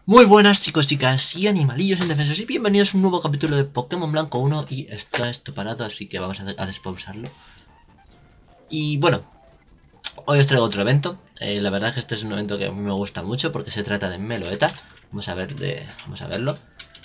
Muy buenas chicos, chicas y animalillos indefensos y bienvenidos a un nuevo capítulo de Pokémon Blanco 1 y está esto parado, así que vamos a despausarlo. Y bueno, hoy os traigo otro evento. La verdad es que este es un evento que a mí me gusta mucho porque se trata de Meloetta. Vamos a verlo.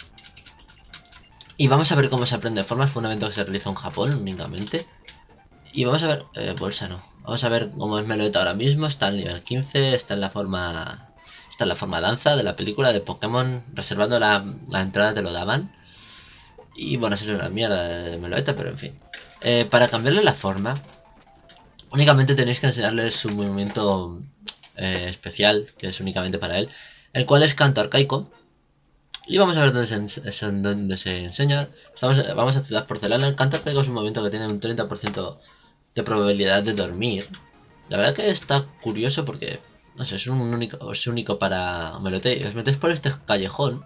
Y vamos a ver cómo se aprende formas. Fue un evento que se realizó en Japón únicamente. Y vamos a ver, bolsa no. Vamos a ver cómo es Meloetta ahora mismo. Está en nivel 15, está en la forma... Está en la forma danza de la película de Pokémon. Reservando la entrada te lo daban. Y bueno, sería una mierda de Meloetta, pero en fin. Para cambiarle la forma, únicamente tenéis que enseñarle su movimiento especial, que es únicamente para él, el cual es canto arcaico. Y vamos a ver dónde se enseña. Vamos a Ciudad Porcelana. El canto arcaico es un movimiento que tiene un 30% de probabilidad de dormir. La verdad que está curioso porque, no sé, es único para Meloetta. Os metéis por este callejón.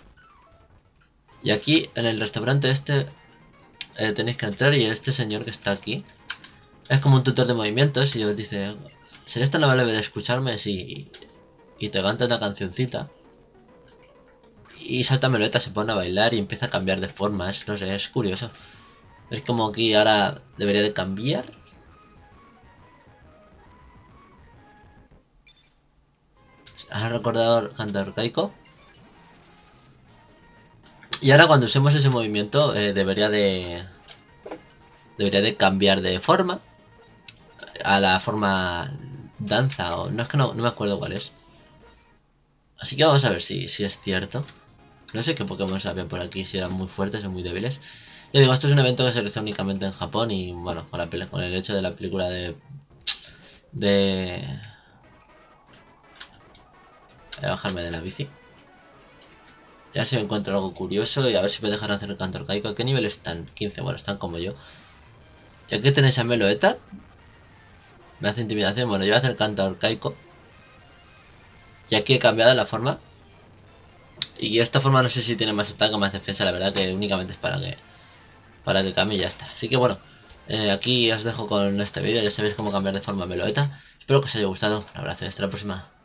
Y aquí en el restaurante este tenéis que entrar y este señor que está aquí es como un tutor de movimientos y os dice, ¿serías tan amable de escucharme y te canta una cancioncita? Y salta Meloetta, se pone a bailar y empieza a cambiar de formas, no sé, es curioso. Es como aquí ahora debería de cambiar. ¿Has recordado canto arcaico? Y ahora cuando usemos ese movimiento debería de cambiar de forma a la forma danza o no es que no me acuerdo cuál es. Así que vamos a ver si es cierto. No sé qué Pokémon había por aquí, si eran muy fuertes o muy débiles. Yo digo, esto es un evento que se realiza únicamente en Japón y bueno, con el hecho de la película de bajarme de la bici. Y a ver si me encuentro algo curioso y a ver si me dejan hacer el canto arcaico. ¿A qué nivel están? 15, bueno, están como yo. Y aquí tenéis a Meloetta. Me hace intimidación, bueno, yo voy a hacer canto arcaico. Y aquí he cambiado la forma. Y esta forma no sé si tiene más ataque o más defensa, la verdad que únicamente es para que cambie y ya está. Así que bueno, aquí os dejo con este vídeo, ya sabéis cómo cambiar de forma Meloetta. Espero que os haya gustado, un abrazo y hasta la próxima.